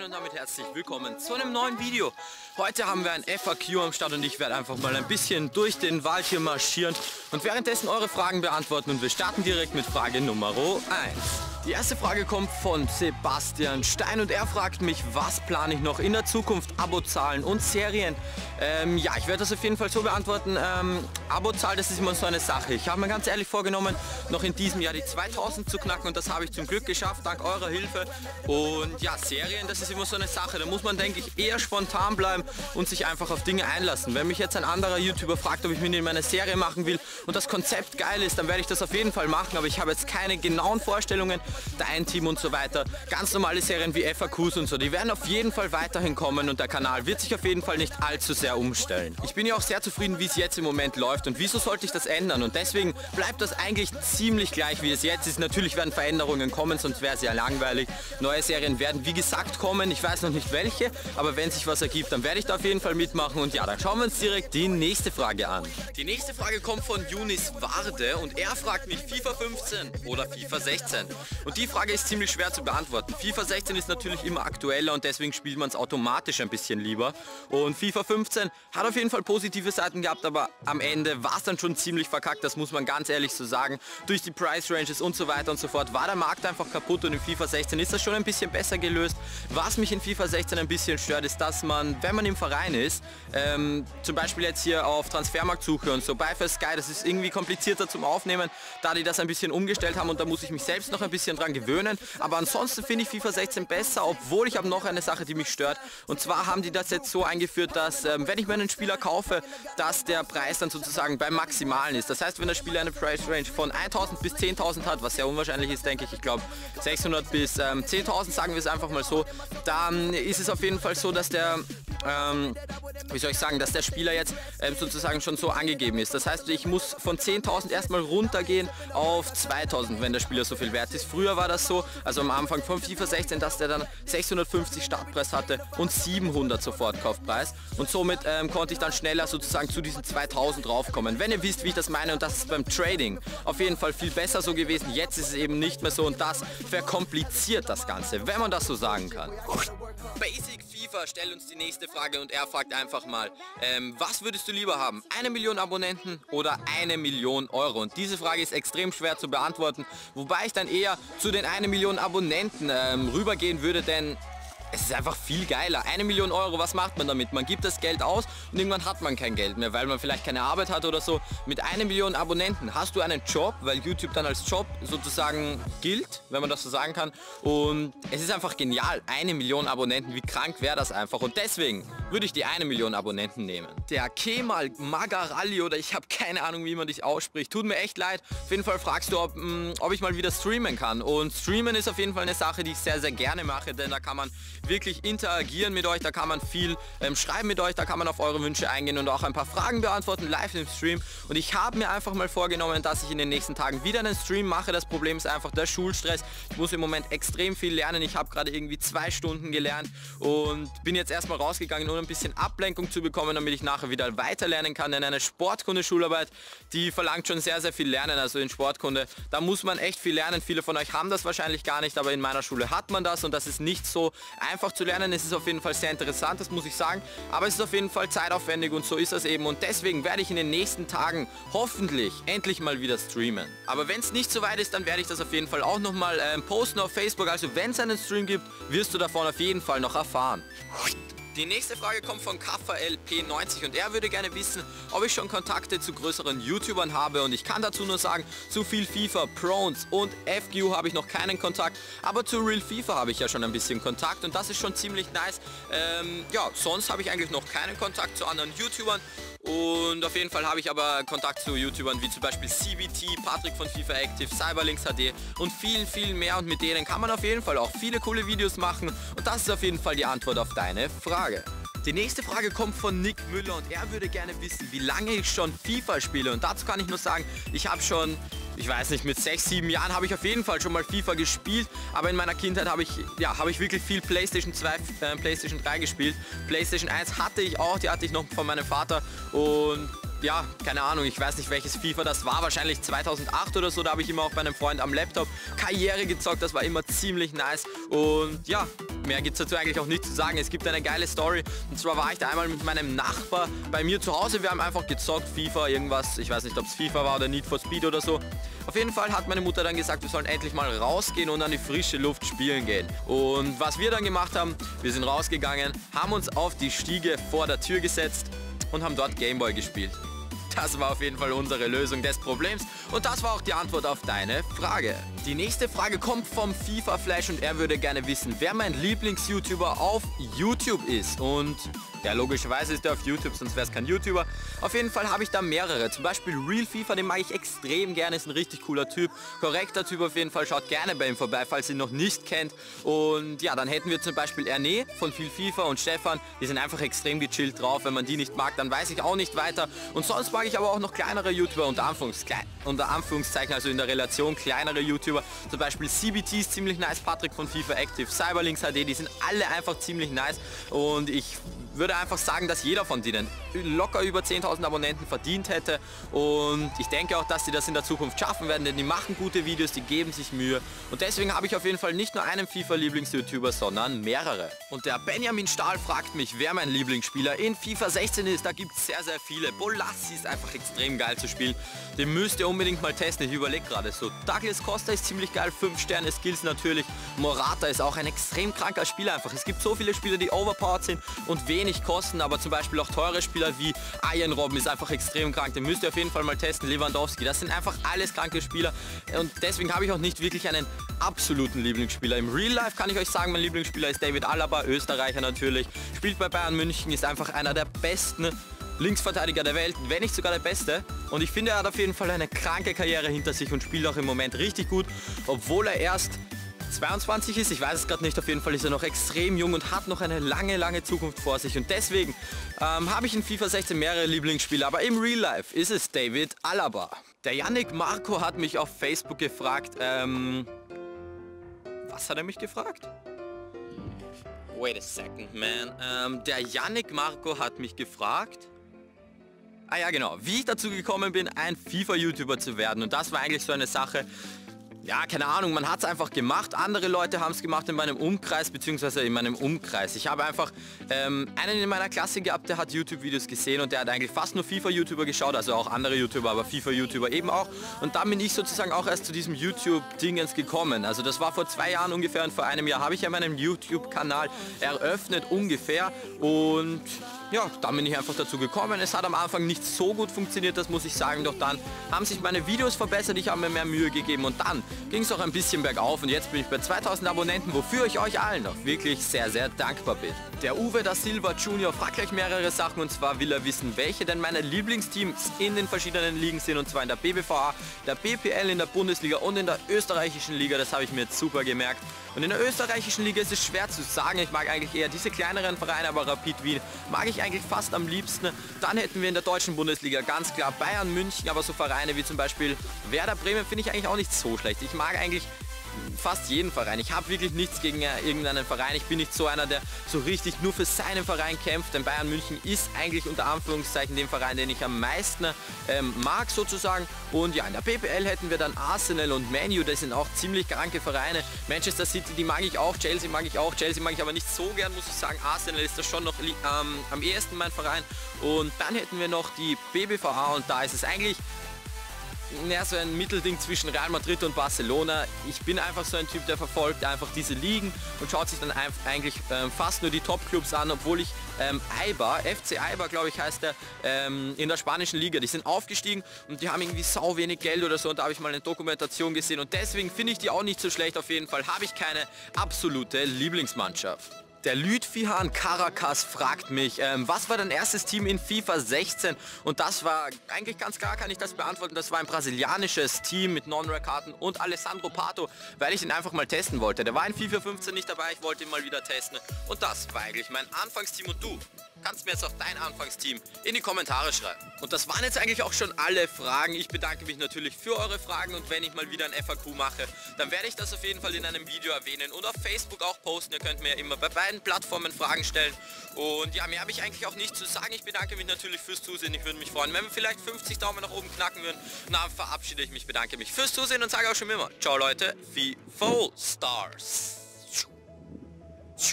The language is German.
und damit herzlich willkommen zu einem neuen Video. Heute haben wir ein FAQ am Start und ich werde einfach mal ein bisschen durch den Wald hier marschieren und währenddessen eure Fragen beantworten und wir starten direkt mit Frage Nummer 1. Die erste Frage kommt von Sebastian Stein und er fragt mich, was plane ich noch in der Zukunft, Abozahlen und Serien. Ja, ich werde das auf jeden Fall so beantworten. Abozahl, das ist immer so eine Sache. Ich habe mir ganz ehrlich vorgenommen, noch in diesem Jahr die 2000 zu knacken und das habe ich zum Glück geschafft, dank eurer Hilfe. Und ja, Serien, das ist immer so eine Sache. Da muss man, denke ich, eher spontan bleiben und sich einfach auf Dinge einlassen. Wenn mich jetzt ein anderer YouTuber fragt, ob ich mit ihm eine Serie machen will und das Konzept geil ist, dann werde ich das auf jeden Fall machen. Aber ich habe jetzt keine genauen Vorstellungen. Dein Team und so weiter. Ganz normale Serien wie FAQs und so, die werden auf jeden Fall weiterhin kommen und der Kanal wird sich auf jeden Fall nicht allzu sehr umstellen. Ich bin ja auch sehr zufrieden, wie es jetzt im Moment läuft und wieso sollte ich das ändern? Und deswegen bleibt das eigentlich ziemlich gleich, wie es jetzt ist. Natürlich werden Veränderungen kommen, sonst wäre es ja langweilig. Neue Serien werden, wie gesagt, kommen. Ich weiß noch nicht welche, aber wenn sich was ergibt, dann werde ich da auf jeden Fall mitmachen. Und ja, dann schauen wir uns direkt die nächste Frage an. Die nächste Frage kommt von Yunis Warde und er fragt mich FIFA 15 oder FIFA 16. Und die Frage ist ziemlich schwer zu beantworten. FIFA 16 ist natürlich immer aktueller und deswegen spielt man es automatisch ein bisschen lieber. Und FIFA 15 hat auf jeden Fall positive Seiten gehabt, aber am Ende war es dann schon ziemlich verkackt, das muss man ganz ehrlich so sagen. Durch die Price Ranges und so weiter und so fort war der Markt einfach kaputt und in FIFA 16 ist das schon ein bisschen besser gelöst. Was mich in FIFA 16 ein bisschen stört, ist, dass man, wenn man im Verein ist, zum Beispiel jetzt hier auf Transfermarktsuche und so bei Sky, das ist irgendwie komplizierter zum Aufnehmen, da die das ein bisschen umgestellt haben und da muss ich mich selbst noch ein bisschen dran gewöhnen, aber ansonsten finde ich FIFA 16 besser, obwohl ich habe noch eine Sache, die mich stört und zwar haben die das jetzt so eingeführt, dass wenn ich mir einen Spieler kaufe, dass der Preis dann sozusagen beim Maximalen ist. Das heißt, wenn der Spieler eine Price Range von 1000 bis 10.000 hat, was sehr unwahrscheinlich ist, denke ich, ich glaube 600 bis 10.000, sagen wir es einfach mal so, dann ist es auf jeden Fall so, dass der wie soll ich sagen, dass der Spieler jetzt sozusagen schon so angegeben ist. Das heißt, ich muss von 10.000 erstmal runtergehen auf 2.000, wenn der Spieler so viel wert ist. Früher war das so, also am Anfang von FIFA 16, dass der dann 650 Startpreis hatte und 700 Sofortkaufpreis. Und somit konnte ich dann schneller sozusagen zu diesen 2.000 raufkommen. Wenn ihr wisst, wie ich das meine, und das ist beim Trading auf jeden Fall viel besser so gewesen. Jetzt ist es eben nicht mehr so und das verkompliziert das Ganze, wenn man das so sagen kann. Basic FIFA stellt uns die nächste Frage und er fragt einfach mal, was würdest du lieber haben? 1 Million Abonnenten oder 1 Million Euro? Und diese Frage ist extrem schwer zu beantworten, wobei ich dann eher zu den 1 Million Abonnenten rübergehen würde, denn es ist einfach viel geiler. 1 Million Euro, was macht man damit? Man gibt das Geld aus und irgendwann hat man kein Geld mehr, weil man vielleicht keine Arbeit hat oder so. Mit 1 Million Abonnenten hast du einen Job, weil YouTube dann als Job sozusagen gilt, wenn man das so sagen kann. Und es ist einfach genial. 1 Million Abonnenten, wie krank wäre das einfach? Und deswegen würde ich die 1 Million Abonnenten nehmen. Der Kemal Magaralli oder ich habe keine Ahnung, wie man dich ausspricht. Tut mir echt leid. Auf jeden Fall fragst du, ob ich mal wieder streamen kann. Und streamen ist auf jeden Fall eine Sache, die ich sehr, sehr gerne mache, denn da kann man wirklich interagieren mit euch, da kann man viel schreiben mit euch, da kann man auf eure Wünsche eingehen und auch ein paar Fragen beantworten live im Stream. Und ich habe mir einfach mal vorgenommen, dass ich in den nächsten Tagen wieder einen Stream mache. Das Problem ist einfach der Schulstress. Ich muss im Moment extrem viel lernen. Ich habe gerade irgendwie 2 Stunden gelernt und bin jetzt erstmal rausgegangen, um ein bisschen Ablenkung zu bekommen, damit ich nachher wieder weiter lernen kann. Denn eine Sportkunde-Schularbeit, die verlangt schon sehr, sehr viel Lernen. Also in Sportkunde, da muss man echt viel lernen. Viele von euch haben das wahrscheinlich gar nicht, aber in meiner Schule hat man das und das ist nicht so einfach zu lernen. Es ist auf jeden Fall sehr interessant, das muss ich sagen, aber es ist auf jeden Fall zeitaufwendig und so ist das eben und deswegen werde ich in den nächsten Tagen hoffentlich endlich mal wieder streamen. Aber wenn es nicht so weit ist, dann werde ich das auf jeden Fall auch nochmal posten auf Facebook, also wenn es einen Stream gibt, wirst du davon auf jeden Fall noch erfahren. Die nächste Frage kommt von KVLP90 und er würde gerne wissen, ob ich schon Kontakte zu größeren YouTubern habe und ich kann dazu nur sagen, zu viel FIFA, Prones und FQ habe ich noch keinen Kontakt, aber zu Real FIFA habe ich ja schon ein bisschen Kontakt und das ist schon ziemlich nice. Ja, sonst habe ich eigentlich noch keinen Kontakt zu anderen YouTubern. Und auf jeden Fall habe ich aber Kontakt zu YouTubern wie zum Beispiel CBT, Patrick von FIFA Active, Cyberlinks HD und vielen mehr und mit denen kann man auf jeden Fall auch viele coole Videos machen und das ist auf jeden Fall die Antwort auf deine Frage. Die nächste Frage kommt von Nick Müller und er würde gerne wissen, wie lange ich schon FIFA spiele und dazu kann ich nur sagen, ich habe schon, ich weiß nicht, mit 6, 7 Jahren habe ich auf jeden Fall schon mal FIFA gespielt, aber in meiner Kindheit habe ich wirklich viel PlayStation 2, PlayStation 3 gespielt. PlayStation 1 hatte ich auch, die hatte ich noch von meinem Vater und ja, keine Ahnung, ich weiß nicht welches FIFA das war, wahrscheinlich 2008 oder so, da habe ich immer auch bei einem Freund am Laptop Karriere gezockt, das war immer ziemlich nice und ja, mehr gibt es dazu eigentlich auch nicht zu sagen. Es gibt eine geile Story. Und zwar war ich da einmal mit meinem Nachbar bei mir zu Hause. Wir haben einfach gezockt, FIFA, irgendwas. Ich weiß nicht, ob es FIFA war oder Need for Speed oder so. Auf jeden Fall hat meine Mutter dann gesagt, wir sollen endlich mal rausgehen und an die frische Luft spielen gehen. Und was wir dann gemacht haben, wir sind rausgegangen, haben uns auf die Stiege vor der Tür gesetzt und haben dort Gameboy gespielt. Das war auf jeden Fall unsere Lösung des Problems und das war auch die Antwort auf deine Frage. Die nächste Frage kommt vom FIFA Flash und er würde gerne wissen, wer mein Lieblings-YouTuber auf YouTube ist. Und ja, logischerweise ist er auf YouTube, sonst wäre es kein YouTuber. Auf jeden Fall habe ich da mehrere. Zum Beispiel Real FIFA, den mag ich extrem gerne, ist ein richtig cooler Typ. Korrekter Typ auf jeden Fall, schaut gerne bei ihm vorbei, falls ihr ihn noch nicht kennt. Und ja, dann hätten wir zum Beispiel Erne von Viel FIFA und Stefan. Die sind einfach extrem gechillt drauf. Wenn man die nicht mag, dann weiß ich auch nicht weiter. Und sonst mag ich aber auch noch kleinere YouTuber, unter Anführungszeichen, also in der Relation kleinere YouTuber. Zum Beispiel CBT ist ziemlich nice, Patrick von FIFA Active, Cyberlinks HD, die sind alle einfach ziemlich nice. Und ich würde einfach sagen, dass jeder von denen locker über 10.000 Abonnenten verdient hätte und ich denke auch, dass sie das in der Zukunft schaffen werden, denn die machen gute Videos, die geben sich Mühe und deswegen habe ich auf jeden Fall nicht nur einen FIFA-Lieblings-YouTuber, sondern mehrere. Und der Benjamin Stahl fragt mich, wer mein Lieblingsspieler in FIFA 16 ist. Da gibt es sehr, sehr viele. Bolassi ist einfach extrem geil zu spielen. Den müsst ihr unbedingt mal testen. Ich überlege gerade so. Douglas Costa ist ziemlich geil, 5 Sterne Skills natürlich. Morata ist auch ein extrem kranker Spieler einfach. Es gibt so viele Spieler, die overpowered sind und wenig kosten, aber zum Beispiel auch teure Spieler wie Ian Robben ist einfach extrem krank. Den müsst ihr auf jeden Fall mal testen. Lewandowski, das sind einfach alles kranke Spieler und deswegen habe ich auch nicht wirklich einen absoluten Lieblingsspieler. Im Real Life kann ich euch sagen, mein Lieblingsspieler ist David Alaba, Österreicher natürlich. Spielt bei Bayern München, ist einfach einer der besten Linksverteidiger der Welt, wenn nicht sogar der Beste. Und ich finde, er hat auf jeden Fall eine kranke Karriere hinter sich und spielt auch im Moment richtig gut, obwohl er erst 22 ist, ich weiß es gerade nicht, auf jeden Fall ist er noch extrem jung und hat noch eine lange, lange Zukunft vor sich und deswegen habe ich in FIFA 16 mehrere Lieblingsspieler, aber im Real Life ist es David Alaba. Der Yannick Marco hat mich auf Facebook gefragt, was hat er mich gefragt? Wait a second, man. Der Yannick Marco hat mich gefragt, ah ja genau, wie ich dazu gekommen bin, ein FIFA-YouTuber zu werden und das war eigentlich so eine Sache. Ja, keine Ahnung, man hat es einfach gemacht. Andere Leute haben es gemacht in meinem Umkreis, beziehungsweise in meinem Umkreis. Ich habe einfach einen in meiner Klasse gehabt, der hat YouTube-Videos gesehen und der hat eigentlich fast nur FIFA-YouTuber geschaut, also auch andere YouTuber, aber FIFA-YouTuber eben auch. Und dann bin ich sozusagen auch erst zu diesem YouTube-Dingens gekommen. Also das war vor 2 Jahren ungefähr und vor einem Jahr habe ich ja meinen YouTube-Kanal eröffnet ungefähr und ja, dann bin ich einfach dazu gekommen. Es hat am Anfang nicht so gut funktioniert, das muss ich sagen, doch dann haben sich meine Videos verbessert, ich habe mir mehr Mühe gegeben und dann ging es auch ein bisschen bergauf und jetzt bin ich bei 2000 Abonnenten, wofür ich euch allen noch wirklich sehr, sehr dankbar bin. Der Uwe da Silva Junior fragt gleich mehrere Sachen und zwar will er wissen, welche denn meine Lieblingsteams in den verschiedenen Ligen sind und zwar in der BBVA, der BPL, in der Bundesliga und in der österreichischen Liga, das habe ich mir jetzt super gemerkt. Und in der österreichischen Liga ist es schwer zu sagen, ich mag eigentlich eher diese kleineren Vereine, aber Rapid Wien mag ich eigentlich fast am liebsten. Dann hätten wir in der deutschen Bundesliga ganz klar Bayern München, aber so Vereine wie zum Beispiel Werder Bremen finde ich eigentlich auch nicht so schlecht. Ich mag eigentlich fast jeden Verein. Ich habe wirklich nichts gegen irgendeinen Verein. Ich bin nicht so einer, der so richtig nur für seinen Verein kämpft, denn Bayern München ist eigentlich unter Anführungszeichen den Verein, den ich am meisten mag sozusagen. Und ja, in der BPL hätten wir dann Arsenal und Man U, das sind auch ziemlich kranke Vereine. Manchester City, die mag ich auch, Chelsea mag ich auch, Chelsea mag ich aber nicht so gern, muss ich sagen. Arsenal ist das schon noch am ehesten mein Verein. Und dann hätten wir noch die BBVA und da ist es eigentlich ja, so ein Mittelding zwischen Real Madrid und Barcelona. Ich bin einfach so ein Typ, der verfolgt einfach diese Ligen und schaut sich dann eigentlich fast nur die Top-Clubs an, obwohl ich Eibar, FC Eibar glaube ich heißt der, in der spanischen Liga, die sind aufgestiegen und die haben irgendwie sau wenig Geld oder so und da habe ich mal eine Dokumentation gesehen und deswegen finde ich die auch nicht so schlecht. Auf jeden Fall habe ich keine absolute Lieblingsmannschaft. Der Lütfihan Caracas fragt mich, was war dein erstes Team in FIFA 16? Und das war, eigentlich ganz klar kann ich das beantworten, das war ein brasilianisches Team mit Non-Rare-Karten und Alessandro Pato, weil ich ihn einfach mal testen wollte. Der war in FIFA 15 nicht dabei, ich wollte ihn mal wieder testen. Und das war eigentlich mein Anfangsteam und du kannst mir jetzt auch dein Anfangsteam in die Kommentare schreiben. Und das waren jetzt eigentlich auch schon alle Fragen. Ich bedanke mich natürlich für eure Fragen und wenn ich mal wieder ein FAQ mache, dann werde ich das auf jeden Fall in einem Video erwähnen und auf Facebook auch posten. Ihr könnt mir immer bei beiden Plattformen Fragen stellen. Und ja, mehr habe ich eigentlich auch nicht zu sagen. Ich bedanke mich natürlich fürs Zusehen. Ich würde mich freuen, wenn wir vielleicht 50 Daumen nach oben knacken würden. Und dann verabschiede ich mich, bedanke mich fürs Zusehen und sage auch schon immer, ciao Leute, FIFA Stars.